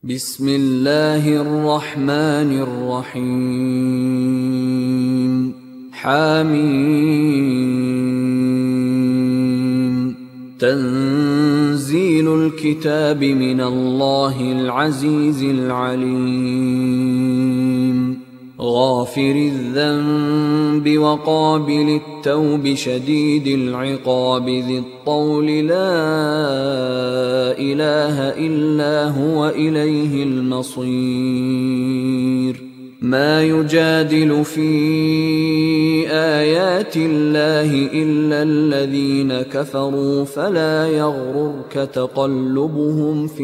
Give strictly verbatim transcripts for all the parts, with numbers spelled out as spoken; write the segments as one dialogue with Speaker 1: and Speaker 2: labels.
Speaker 1: بسم الله الرحمن الرحيم. حميم. تنزيل الكتاب من الله العزيز العليم. غافر الذنب وقابل التوب شديد العقاب ذي الطول لا إله إلا هو إليه المصير. ما يجادل في آيات الله إلا الذين كفروا فلا يغررك تقلبهم في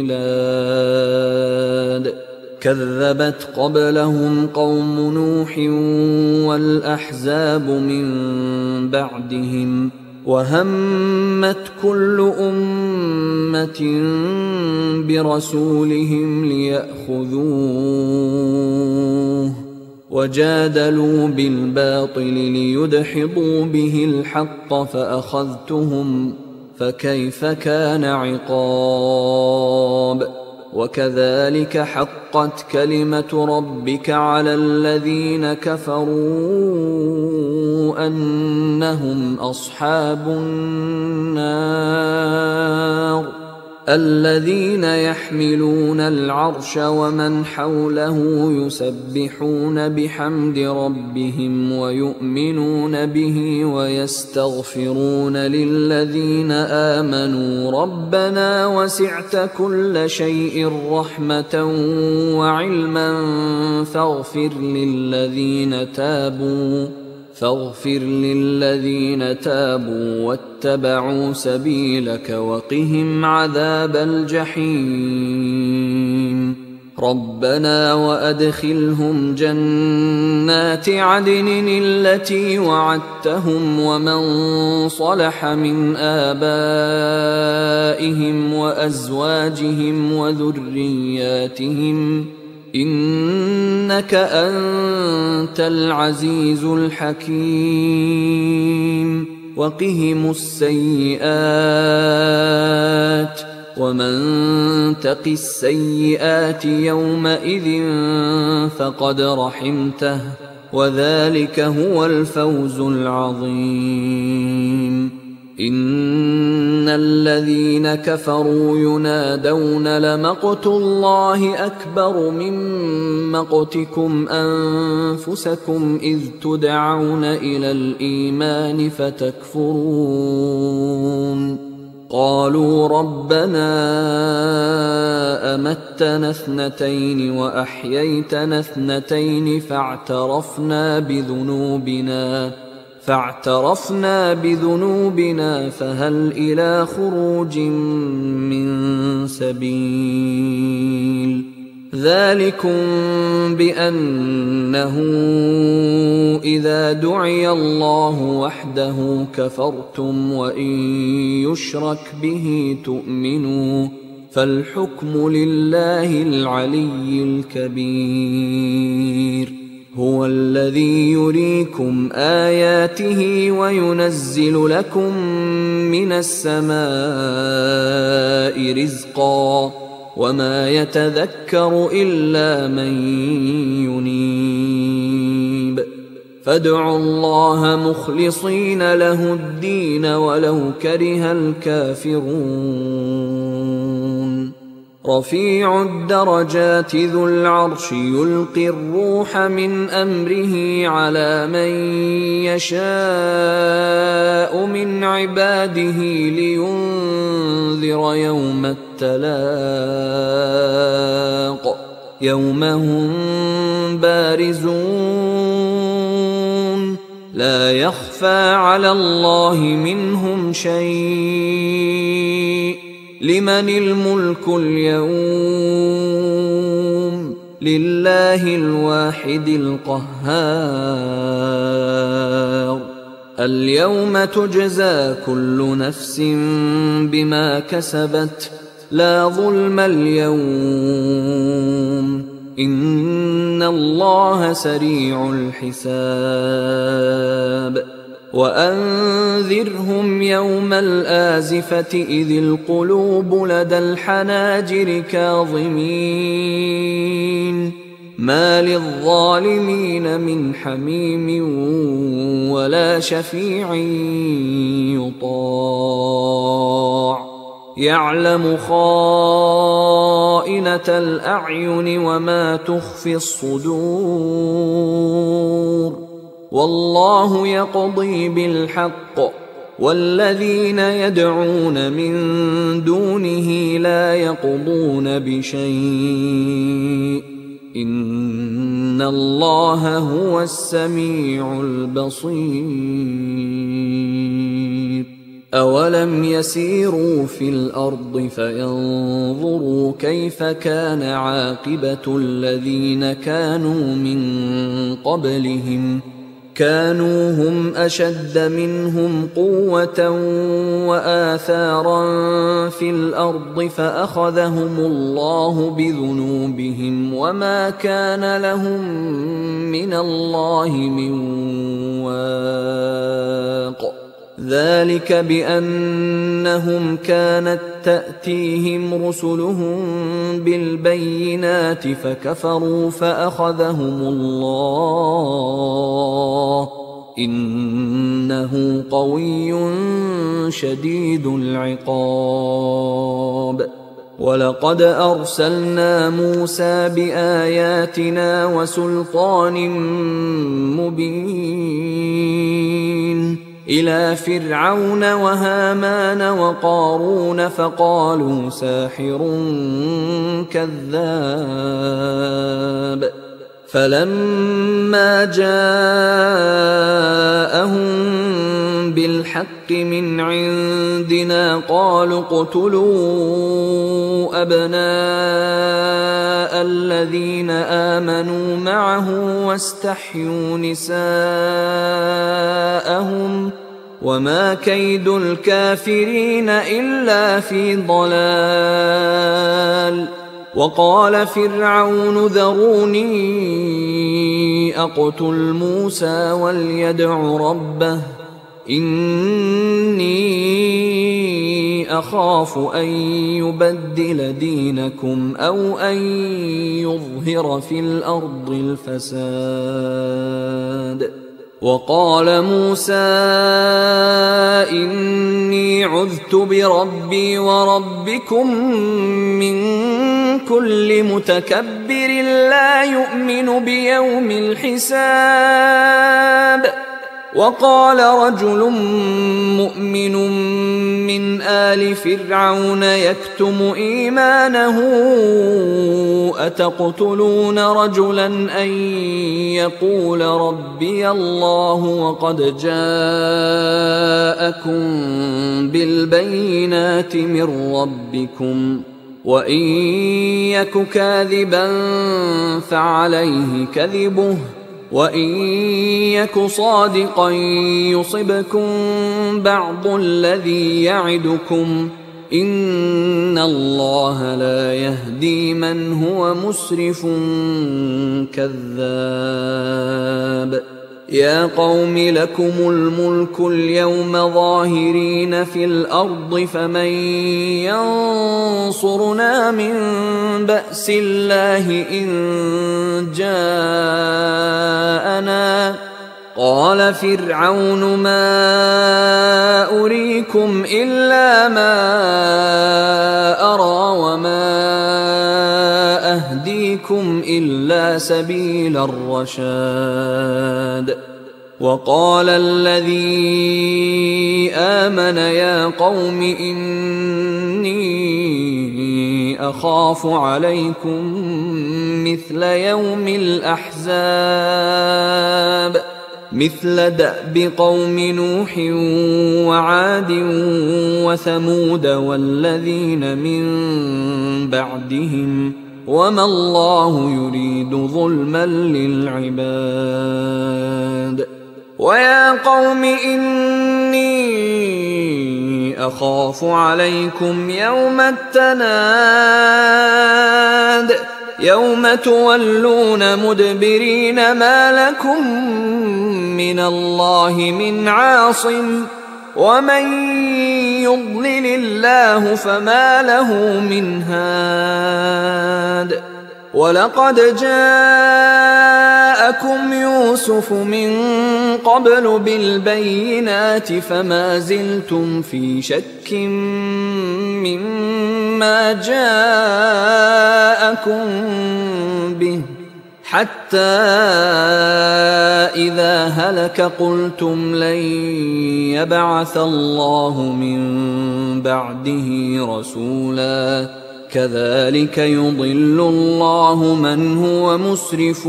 Speaker 1: البلاد. كذبت قبلهم قوم نوح والأحزاب من بعدهم وهمت كل أمة برسولهم ليأخذوه وجادلوا بالباطل ليدحضوا به الحق فأخذتهم فكيف كان عقاب. وكذلك حقت كلمة ربك على الذين كفروا أنهم أصحاب النار. الذين يحملون العرش ومن حوله يسبحون بحمد ربهم ويؤمنون به ويستغفرون للذين آمنوا ربنا وسعت كل شيء رحمة وعلما فاغفر للذين تابوا فاغفر للذين تابوا واتبعوا سبيلك وقهم عذاب الجحيم. ربنا وأدخلهم جنات عدن التي وعدتهم ومن صلح من آبائهم وأزواجهم وذرياتهم إنك أنت العزيز الحكيم. وقهم السيئات ومن تق السيئات يومئذ فقد رحمته وذلك هو الفوز العظيم. إن الذين كفروا ينادون لمقت الله أكبر من مقتكم أنفسكم إذ تدعون إلى الإيمان فتكفرون. قالوا ربنا أمتنا اثنتين وأحييتنا اثنتين فاعترفنا بذنوبنا فاعترفنا بذنوبنا فهل إلى خروج من سبيل. ذلكم بأنه إذا دعي الله وحده كفرتم وإن يشرك به تؤمنوا فالحكم لله العلي الكبير. هو الذي يريكم آياته وينزل لكم من السماء رزقا وما يتذكر إلا من ينيب. فادعوا الله مخلصين له الدين ولو كره الكافرون. رفيع الدرجات ذو العرش يلقي الروح من أمره على من يشاء من عباده لينذر يوم التلاق يوم هم بارزون لا يخفى على الله منهم شيء. لمن الملك اليوم لله الواحد القهار. اليوم تجزى كل نفس بما كسبت لا ظلم اليوم إن الله سريع الحساب. وأنذرهم يوم الآزفة إذ القلوب لدى الحناجر كاظمين ما للظالمين من حميم ولا شفيع يطاع يعلم خائنة الأعين وما تخفي الصدور والله يقضي بالحق والذين يدعون من دونه لا يقضون بشيء إن الله هو السميع البصير أولم يسيروا في الأرض فينظروا كيف كان عاقبة الذين كانوا من قبلهم كانوا هم أشد منهم قوة وآثارا في الأرض فأخذهم الله بذنوبهم وما كان لهم من الله من واق ذلك بأنهم كانت تأتيهم رسلهم بالبينات فكفروا فأخذهم الله إنه قوي شديد العقاب ولقد أرسلنا موسى بآياتنا وسلطان مبين إلى فرعون وهامان وقارون فقالوا ساحر كذاب فلما جاءهم بالحق من عندنا قالوا اقتلوا أبناء الذين آمنوا معه واستحيوا نساءهم وما كيد الكافرين إلا في ضلال وقال فرعون ذروني أقتل موسى وليدع ربه إني أخاف أن يبدل دينكم أو أن يظهر في الأرض الفساد وقال موسى إني عذت بربي وربكم من كل متكبر لا يؤمن بيوم الحساب وقال رجل مؤمن من آل فرعون يكتم إيمانه أتقتلون رجلا أن يقول ربي الله وقد جاءكم بالبينات من ربكم وإن يك كاذبا فعليه كذبه وإن يك صادقا يصبكم بعض الذي يعدكم إن الله لا يهدي من هو مسرف كذاب يا قوم لكم الملك اليوم ظاهرين في الأرض فمن ينصرنا من بأس الله إن جاءنا قال فرعون ما أريكم إلا ما أرى وما أهديكم إلا سبيل الرشاد وقال الذي آمن يا قوم إني أخاف عليكم مثل يوم الأحزاب مثل دأب قوم نوح وعاد وثمود والذين من بعدهم وما الله يريد ظلما للعباد ويا قوم إني أخاف عليكم يوم التناد يوم تولون مدبرين ما لكم من الله من عاصم ومن يضلل الله فما له من هاد ولقد جاءكم يوسف من قبل بالبينات فما زلتم في شك مما جاءكم به حتى إذا هلك قلتم لن يبعث الله من بعده رسولا كذلك يضل الله من هو مسرف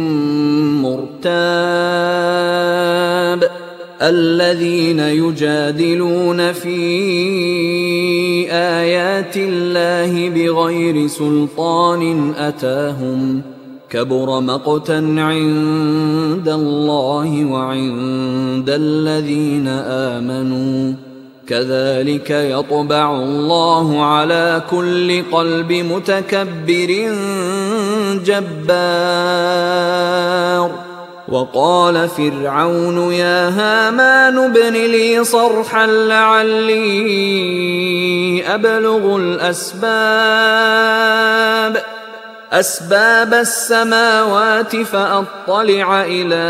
Speaker 1: مرتاب الذين يجادلون في آيات الله بغير سلطان أتاهم كبر مقتا عند الله وعند الذين آمنوا كذلك يطبع الله على كل قلب متكبر جبار وقال فرعون يا هامان ابن لي صرحا لعلي أبلغ الأسباب أسباب السماوات فأطلع إلى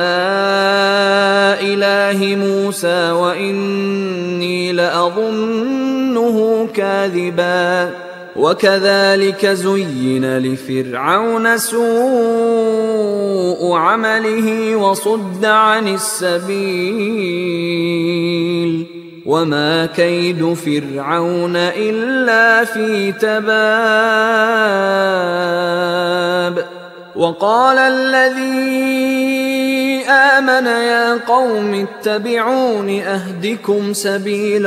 Speaker 1: إله موسى وإني لأظنه كاذبا وكذلك زين لفرعون سوء عمله وصد عن السبيل وما كيد فرعون إلا في تباب وقال الذي آمن يا قوم اتبعون أهدكم سبيل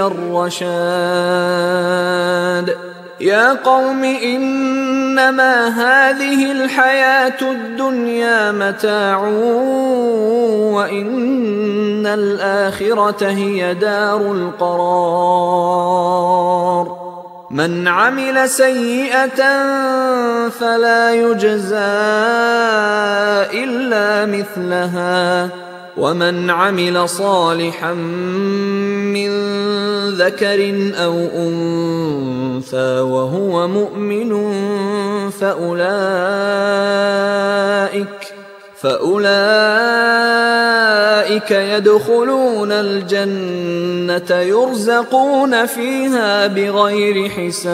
Speaker 1: الرشاد يا قوم إنما هذه الحياة الدنيا متاع وإن الآخرة هي دار القرار من عمل سيئة فلا يجزى إلا مثلها ومن عمل صالحا من ذكر أو أنثى وهو مؤمن فأولئك فأولئك يدخلون الجنة يرزقون فيها بغير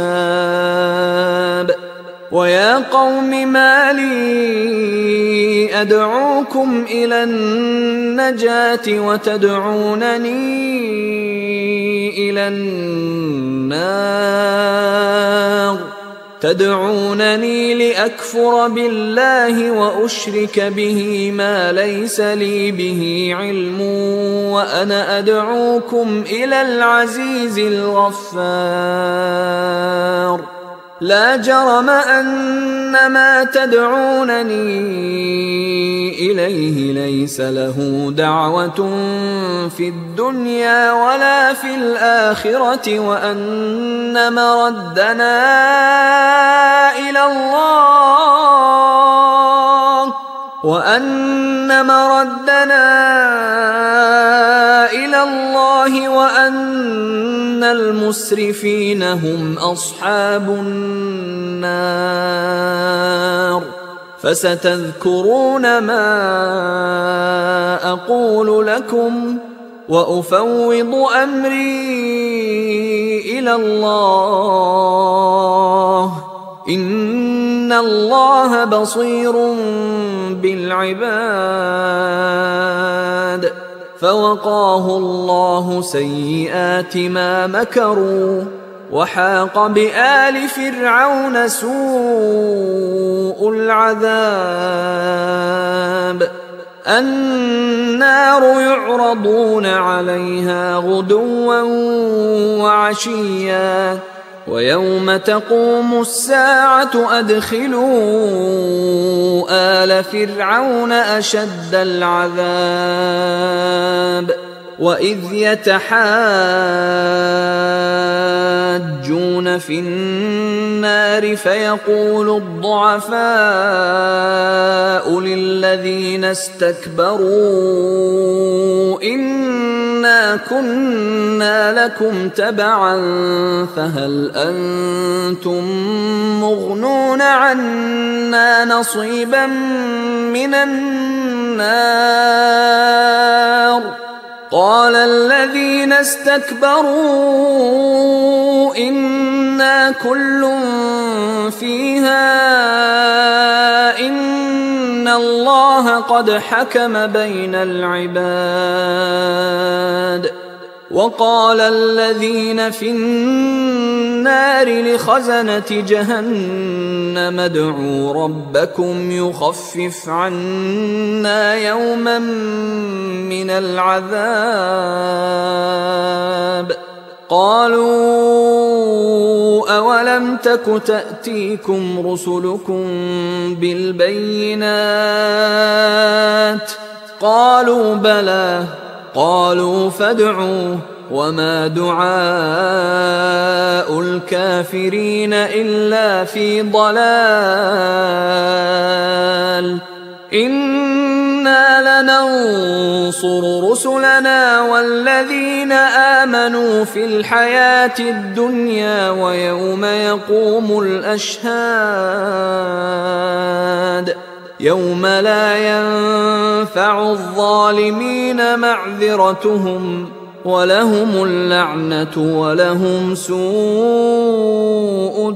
Speaker 1: حساب ويا قوم ما لي أدعوكم إلى النجاة وتدعونني إلى النار تدعونني لأكفر بالله وأشرك به ما ليس لي به علم وأنا أدعوكم إلى العزيز الغفار لا جرم أن ما تدعونني إليه ليس له دعوة في الدنيا ولا في الآخرة وأن مردنا إلى الله وأن مردنا إلى الله وأن المسرفين هم أصحاب النار فستذكرون ما أقول لكم وأفوض أمري إلى الله إن الله بصير بالعباد فوقاه الله سيئات ما مكروا وحاق بآل فرعون سوء العذاب النار يعرضون عليها غدوا وعشيا ويوم تقوم الساعة أدخلوا آل فرعون أشد العذاب وإذ يتحاجون في النار فيقول الضعفاء للذين استكبروا إنا كنا لكم تبعا فهل أنتم مغنون عنا نصيبا من النار قال الذين استكبروا إنا كل فيها إن الله قد حكم بين العباد وقال الذين في النار لخزنة جهنم ادعوا ربكم يخفف عنا يوما من العذاب قالوا أولم تك تأتيكم رسلكم بالبينات قالوا بلى قالوا فادعوا وما دعاء الكافرين إلا في ضلال إنا لننصر رسلنا والذين آمنوا في الحياة الدنيا ويوم يقوم الأشهاد يوم لا ينفع الظالمين معذرتهم ولهم اللعنة ولهم سوء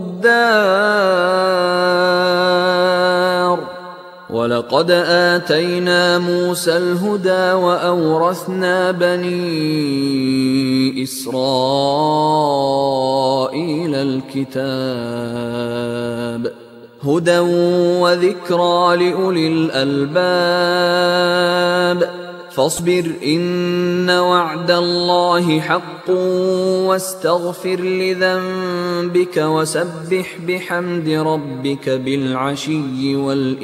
Speaker 1: الدار ولقد آتينا موسى الهدى وأورثنا بني إسرائيل الكتاب هدى وذكرى لأولي الألباب فاصبر إن وعد الله حق واستغفر لذنبك وسبح بحمد ربك بالعشي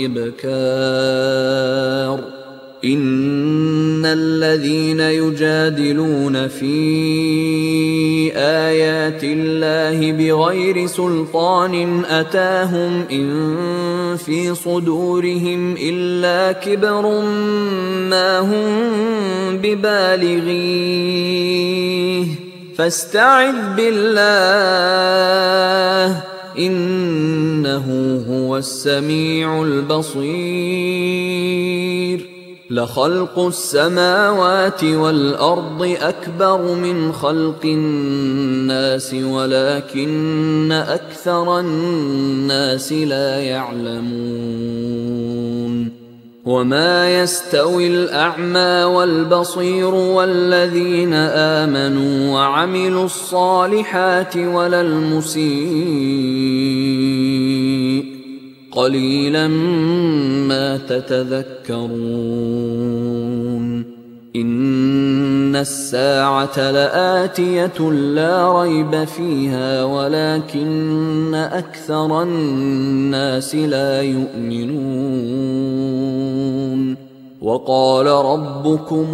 Speaker 1: والإبكار إن الذين يجادلون في آيات الله بغير سلطان أتاهم إن في صدورهم إلا كبر ما هم ببالغيه فاستعذ بالله إنه هو السميع البصير لخلق السماوات والأرض أكبر من خلق الناس ولكن أكثر الناس لا يعلمون وما يستوي الأعمى والبصير والذين آمنوا وعملوا الصالحات ولا المسيء قليلا ما تتذكرون إن الساعة لآتية لا ريب فيها ولكن أكثر الناس لا يؤمنون وقال ربكم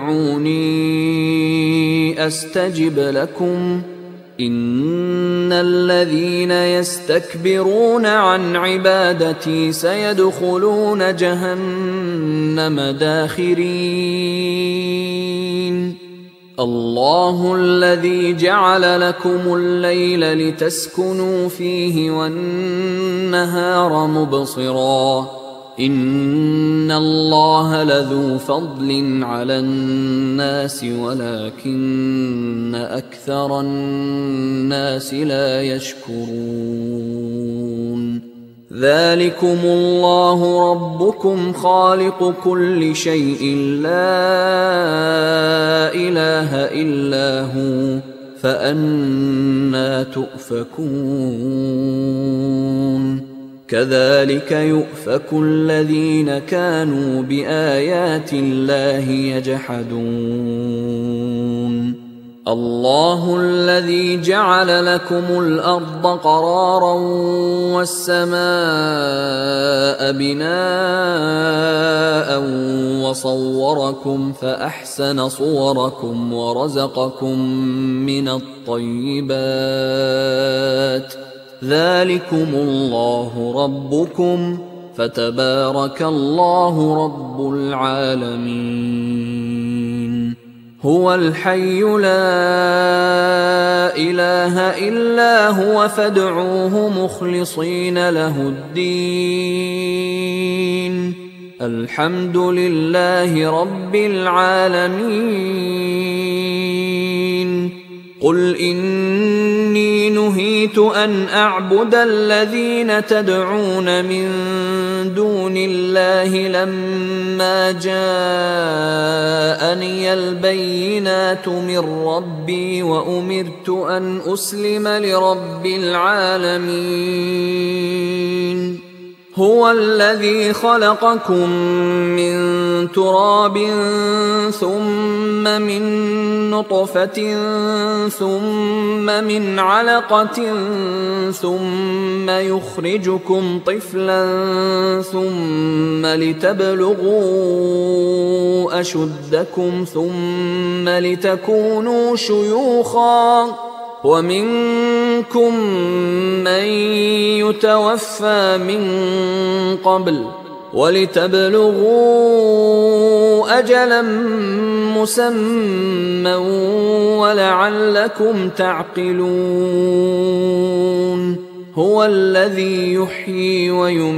Speaker 1: ادعوني أستجب لكم إن الذين يستكبرون عن عبادتي سيدخلون جهنم داخرين الله الذي جعل لكم الليل لتسكنوا فيه والنهار مبصرا إن الله لذو فضل على الناس ولكن أكثر الناس لا يشكرون ذلكم الله ربكم خالق كل شيء لا إله إلا هو فأنى تؤفكون كذلك يؤفك الذين كانوا بآيات الله يجحدون الله الذي جعل لكم الأرض قرارا والسماء بناء وصوركم فأحسن صوركم ورزقكم من الطيبات ذلكم الله ربكم فتبارك الله رب العالمين. هو الحي لا إله إلا هو فادعوه مخلصين له الدين الحمد لله رب العالمين. قل إني نهيت أن أعبد الذين تدعون من دون الله لما جاءني البينات من ربي وأمرت أن أسلم لرب العالمين. هو الذي خلقكم من تراب ثم من نطفة ثم من علقة ثم يخرجكم طفلا ثم لتبلغوا أشدكم ثم لتكونوا شيوخا ومنكم من يتوفى من قبل ولتبلغوا أجلا مسمى ولعلكم تعقلون. هو الذي يحيي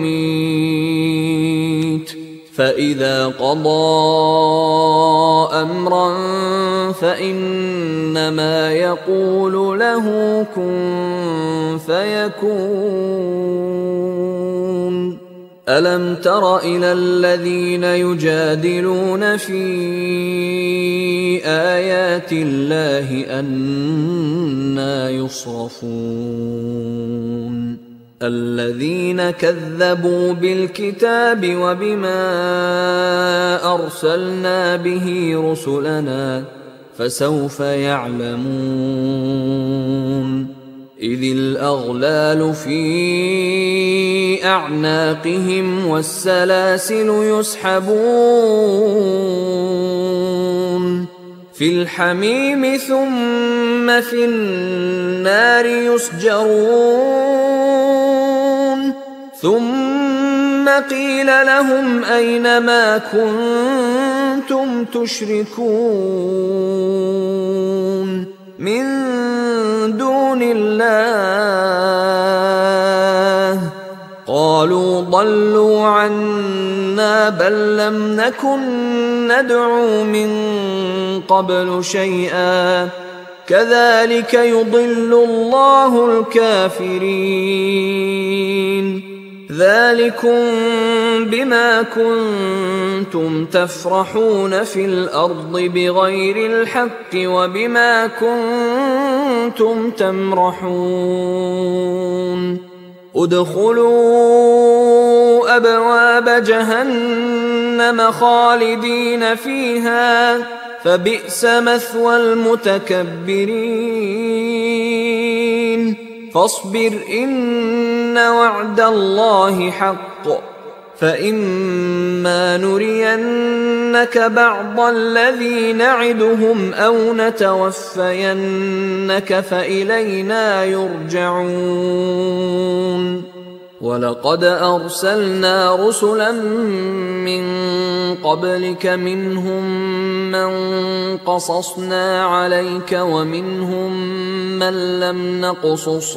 Speaker 1: ويميت فإذا قضى أمرا فإنما يقول له كن فيكون. ألم تر إلى الذين يجادلون في آيات الله أنى يصرفون الذين كذبوا بالكتاب وبما أرسلنا به رسلنا فسوف يعلمون. إذ الأغلال في أعناقهم والسلاسل يسحبون في الحميم ثم في النار يسجرون ثم قيل لهم أين ما كنتم تشركون من دون الله قالوا ضلوا عنا بل لم نكن ندعو من قبل شيئا كذلك يضل الله الكافرين. ذلكم بما كنتم تفرحون في الأرض بغير الحق وبما كنتم تمرحون. ادخلوا أبواب جهنم خالدين فيها فبئس مثوى المتكبرين. فاصبر إن وعد الله حق فإما نرينك بعض الذي نعدهم أو نتوفينك فإلينا يرجعون. ولقد أرسلنا رسلا من قبلك منهم من قصصنا عليك ومنهم من لم نقصص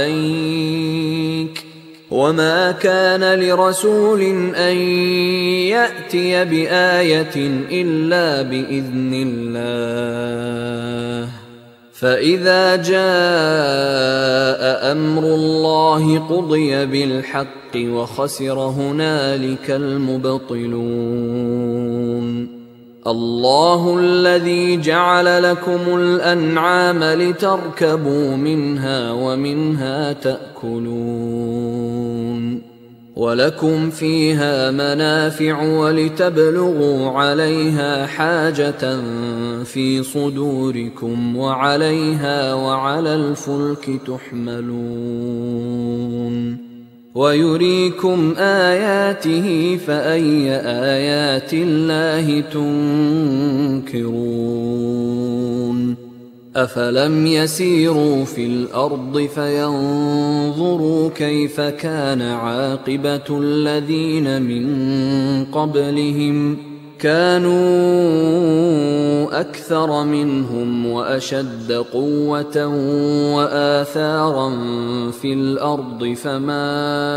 Speaker 1: عليك وما كان لرسول أن يأتي بآية إلا بإذن الله. فإذا جاء أمر الله قضي بالحق وخسر هنالك المبطلون. الله الذي جعل لكم الأنعام لتركبوا منها ومنها تأكلون ولكم فيها منافع ولتبلغوا عليها حاجة في صدوركم وعليها وعلى الفلك تحملون. ويريكم آياته فأي آيات الله تنكرون أفلم يسيروا في الأرض فينظروا كيف كان عاقبة الذين من قبلهم كانوا أكثر منهم وأشد قوة وآثارا في الأرض فما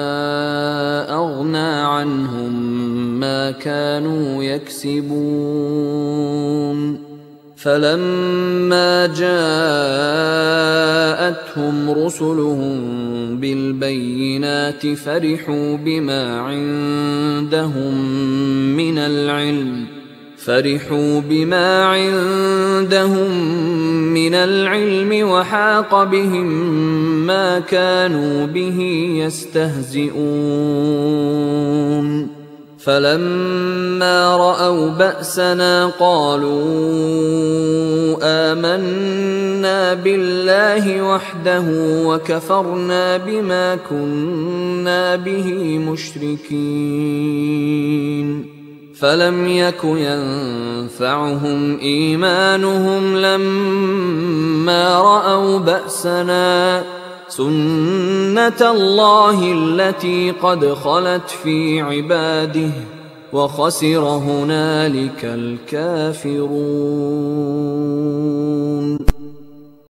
Speaker 1: أغنى عنهم ما كانوا يكسبون فلما جاءتهم رسلهم بالبينات فرحوا بما عندهم من العلم فرحوا بما عندهم من العلم وحاق بهم ما كانوا به يستهزئون فلما رأوا بأسنا قالوا آمنا بالله وحده وكفرنا بما كنا به مشركين فلم يك ينفعهم إيمانهم لما رأوا بأسنا سنة الله التي قد خلت في عباده وخسر هنالك الكافرون.